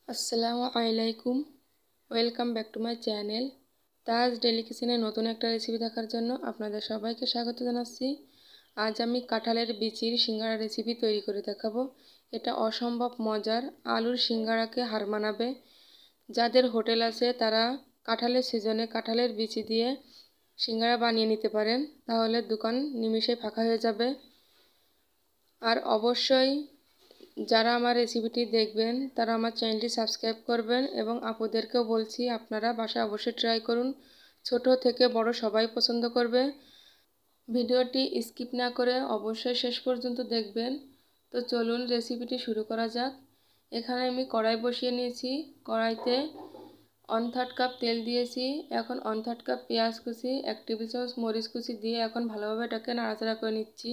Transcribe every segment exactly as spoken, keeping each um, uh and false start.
আসসালামু আলাইকুম, welcome back to my channel. Taj daily কিচেনে নতুন একটা রেসিপি দেখার জন্য আপনাদের সবাইকে স্বাগত জানাচ্ছি। আজ আমি কাঁঠালের বিচির সিঙ্গারা রেসিপি তৈরি করে দেখাবো। এটা অসম্ভব মজার, আলুর সিঙ্গারাকে হার মানাবে। যাদের হোটেল আছে তারা কাঁঠালের সিজনে কাঁঠালের বিচি দিয়ে সিঙ্গারা বানিয়ে নিতে পারেন, তাহলে দোকান নিমিষে ফাঁকা হয়ে যাবে। আর অবশ্যই যারা আমার রেসিপিটি দেখবেন তারা আমার চ্যানেলটি সাবস্ক্রাইব করবেন, এবং আপুদেরকেও বলছি আপনারা বাসায় অবশ্যই ট্রাই করুন। ছোট থেকে বড় সবাই পছন্দ করবে। ভিডিওটি স্কিপ না করে অবশ্যই শেষ পর্যন্ত দেখবেন। তো চলুন রেসিপিটি শুরু করা যাক। এখানে আমি কড়াই বসিয়ে নিয়েছি। কড়াইতে ওয়ান থার্ড কাপ তেল দিয়েছি। এখন ওয়ান থার্ড কাপ পেঁয়াজ কুচি, এক টেবিল চামচ মরিচ কুচি দিয়ে এখন ভালোভাবে এটাকে নাড়াচাড়া করে নিচ্ছি।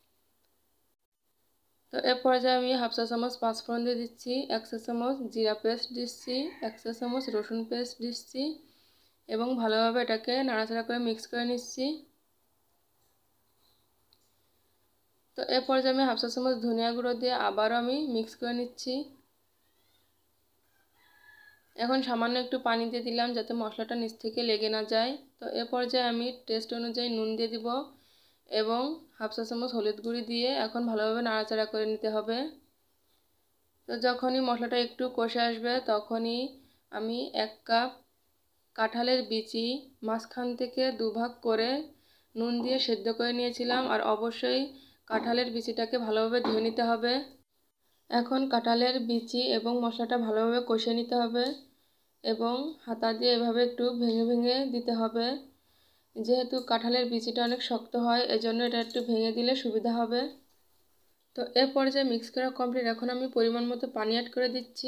তো এর পর্যায়ে আমি হাফ চা চামচ পাঁচফোড়ন দিয়ে দিচ্ছি, এক চা চামচ জিরা পেস্ট দিচ্ছি, এক চা চামচ রসুন পেস্ট দিচ্ছি, এবং ভালোভাবে এটাকে নাড়াচাড়া করে মিক্স করে নিচ্ছি। তো এর পর্যায়ে আমি হাফ চা চামচ ধনিয়া গুঁড়ো দিয়ে আবারও আমি মিক্স করে নিচ্ছি। এখন সামান্য একটু পানি দিয়ে দিলাম যাতে মশলাটা নিচ থেকে লেগে না যায়। তো এর পর্যায়ে আমি টেস্ট অনুযায়ী নুন দিয়ে দিব এবং হাফ চা চামচ হলুদ গুঁড়ি দিয়ে এখন ভালোভাবে নাড়াচাড়া করে নিতে হবে। তো যখনই মশলাটা একটু কষে আসবে তখনই আমি এক কাপ কাঁঠালের বিচি মাঝখান থেকে দুভাগ করে নুন দিয়ে সেদ্ধ করে নিয়েছিলাম। আর অবশ্যই কাঁঠালের বিচিটাকে ভালোভাবে ধুয়ে নিতে হবে। এখন কাঁঠালের বিচি এবং মশলাটা ভালোভাবে কষিয়ে নিতে হবে এবং হাতা দিয়ে এভাবে একটু ভেঙে ভেঙে দিতে হবে। যেহেতু কাঁঠালের বিচিটা অনেক শক্ত হয়, এজন্য এটা একটু ভেঙে দিলে সুবিধা হবে। তো এর পর্যায়ে মিক্স করা কমপ্লিট। এখন আমি পরিমাণ মতো পানি অ্যাড করে দিচ্ছি।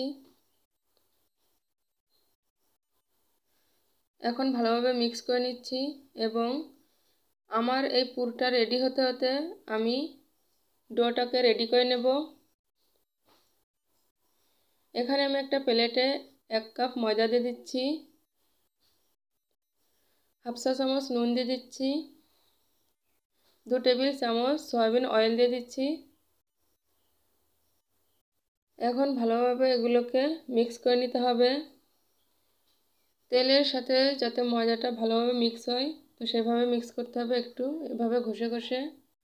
এখন ভালোভাবে মিক্স করে নিচ্ছি এবং আমার এই পুরটা রেডি হতে হতে আমি ডোটাকে রেডি করে নেব। এখানে আমি একটা প্লেটে এক কাপ ময়দা দিয়ে দিচ্ছি, হাফ চা চামচ নুন দিয়ে দিচ্ছি, দু টেবিল চামচ সয়াবিন অয়েল দিয়ে দিচ্ছি। এখন ভালোভাবে এগুলোকে মিক্স করে নিতে হবে। তেলের সাথে যাতে ময়দাটা ভালোভাবে মিক্স হয়, তো সেভাবে মিক্স করতে হবে, একটু এভাবে ঘষে ঘষে।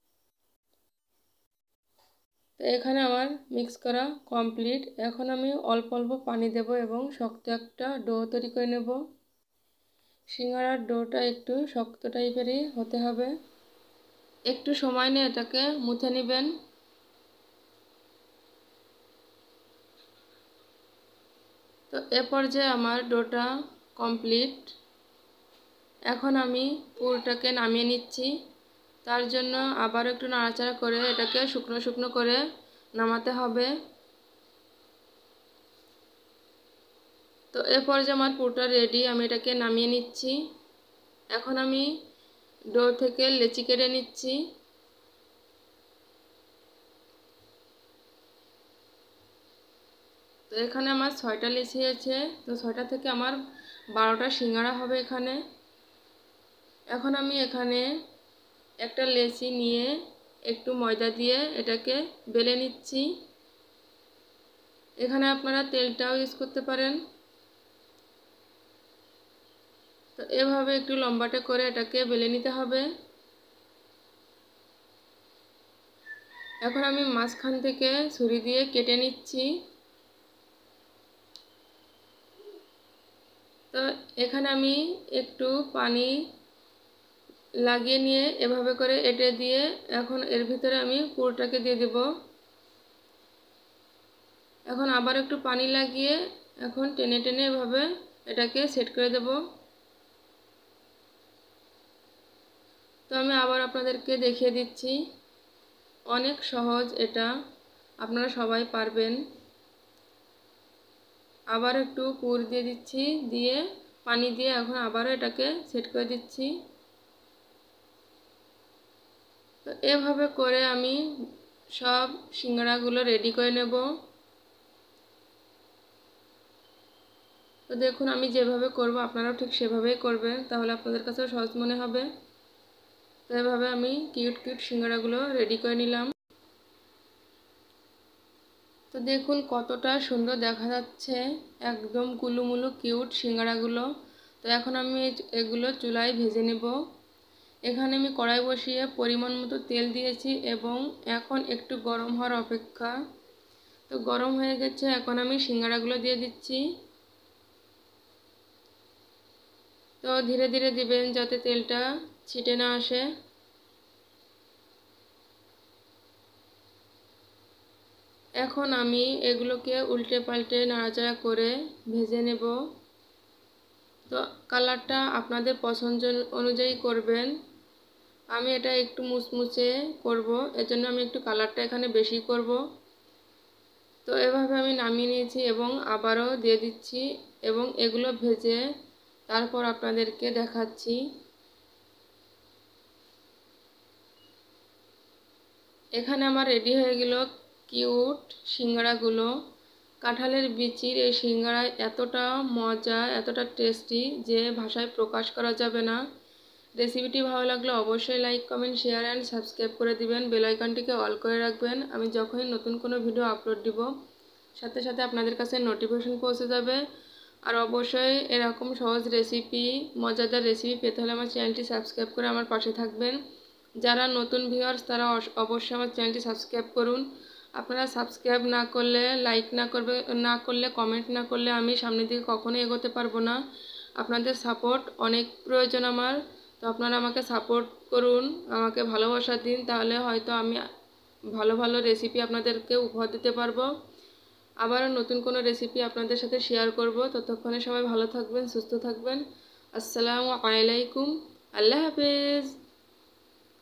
তো এখানে আমার মিক্স করা কমপ্লিট। এখন আমি অল্প অল্প পানি দেব এবং শক্ত একটা ডো তৈরি করে নেব। সিঙ্গারার ডোটা একটু শক্ত টাইপেরই হতে হবে। একটু সময় নিয়ে এটাকে মুথে নেবেন। তো এ পর্যায়ে আমার ডোটা কমপ্লিট। এখন আমি পুরটাকে নামিয়ে নিচ্ছি। তার জন্য আবার একটু নাড়াচাড়া করে এটাকে শুকনো শুকনো করে নামাতে হবে। তো এ পর্যায়ে আমার পুরটা রেডি, আমি এটাকে নামিয়ে নিচ্ছি। এখন আমি ডো থেকে লেচি কেটে নিচ্ছি। তো এখানে আমার ছয়টা লেচি আছে। তো ছয়টা থেকে আমার বারোটা সিঙ্গারা হবে এখানে। এখন আমি এখানে একটা লেচি নিয়ে একটু ময়দা দিয়ে এটাকে বেলে নিচ্ছি। এখানে আপনারা তেলটাও ইউজ করতে পারেন। তো এভাবে একটু লম্বাটে করে এটাকে বেলে নিতে হবে। এখন আমি মাঝখান থেকে ছুরি দিয়ে কেটে নিচ্ছি। তো এখানে আমি একটু পানি লাগিয়ে নিয়ে এভাবে করে এঁটে দিয়ে এখন এর ভিতরে আমি পুরটাকে দিয়ে দেব। এখন আবার একটু পানি লাগিয়ে এখন টেনে টেনে এভাবে এটাকে সেট করে দেব। তো আমি আবার আপনাদেরকে দেখিয়ে দিচ্ছি, অনেক সহজ এটা, আপনারা সবাই পারবেন। আবার একটু পুর দিয়ে দিচ্ছি, দিয়ে পানি দিয়ে এখন আবারও এটাকে সেট করে দিচ্ছি। তো এভাবে করে আমি সব সিঙ্গারাগুলো রেডি করে নেব। তো দেখুন আমি যেভাবে করব আপনারাও ঠিক সেভাবেই করবেন, তাহলে আপনাদের কাছেও সহজ মনে হবে। তো এভাবে আমি কিউট কিউট সিঙ্গারাগুলো রেডি করে নিলাম। তো দেখুন কতটা সুন্দর দেখা যাচ্ছে, একদম কুলুমুলু কিউট সিঙ্গাড়াগুলো। তো এখন আমি এগুলো চুলায় ভেজে নেব। এখানে আমি কড়াই বসিয়ে পরিমাণ মতো তেল দিয়েছি এবং এখন একটু গরম হওয়ার অপেক্ষা। তো গরম হয়ে গেছে, এখন আমি সিঙ্গাড়াগুলো দিয়ে দিচ্ছি। তো ধীরে ধীরে দিবেন যাতে তেলটা ছিটে না আসে। এখন আমি এগুলোকে উল্টে পাল্টে নাড়াচাড়া করে ভেজে নেব। তো কালারটা আপনাদের পছন্দ অনুযায়ী করবেন। আমি এটা একটু মুচমুচে করব, এজন্য আমি একটু কালারটা এখানে বেশি করব। তো এভাবে আমি নামিয়ে নিয়েছি এবং আবারও দিয়ে দিচ্ছি এবং এগুলো ভেজে তারপর আপনাদেরকে দেখাচ্ছি। এখানে আমার রেডি হয়ে গেল কিউট সিঙ্গাড়াগুলো। কাঁঠালের বিচির এই সিঙ্গাড়া এতটা মজা, এতটা টেস্টি যে ভাষায় প্রকাশ করা যাবে না। রেসিপিটি ভালো লাগলে অবশ্যই like, comment, share and subscribe করে দিবেন। বেল আইকনটিকে অল করে রাখবেন। আমি যখনই নতুন কোনো ভিডিও আপলোড দিব সাথে সাথে আপনাদের কাছে নোটিফিকেশন পৌঁছে যাবে। আর অবশ্যই এরকম সহজ রেসিপি, মজাদার রেসিপি পেতে হলে আমার চ্যানেলটি সাবস্ক্রাইব করে আমার পাশে থাকবেন। যারা নতুন ভিউয়ার্স তারা অবশ্যই আমার চ্যানেলটি সাবস্ক্রাইব করুন। আপনারা সাবস্ক্রাইব না করলে, লাইক না করবে না করলে, কমেন্ট না করলে আমি সামনের দিকে কখনোই এগোতে পারবো না। আপনাদের সাপোর্ট অনেক প্রয়োজন আমার। তো আপনারা আমাকে সাপোর্ট করুন, আমাকে ভালোবাসা দিন, তাহলে হয়তো আমি ভালো ভালো রেসিপি আপনাদেরকে উপহার দিতে পারবো। আবারও নতুন কোনো রেসিপি আপনাদের সাথে শেয়ার করব। ততক্ষণে সবাই ভালো থাকবেন, সুস্থ থাকবেন। আসসালামু আলাইকুম, আল্লাহ হাফেজ।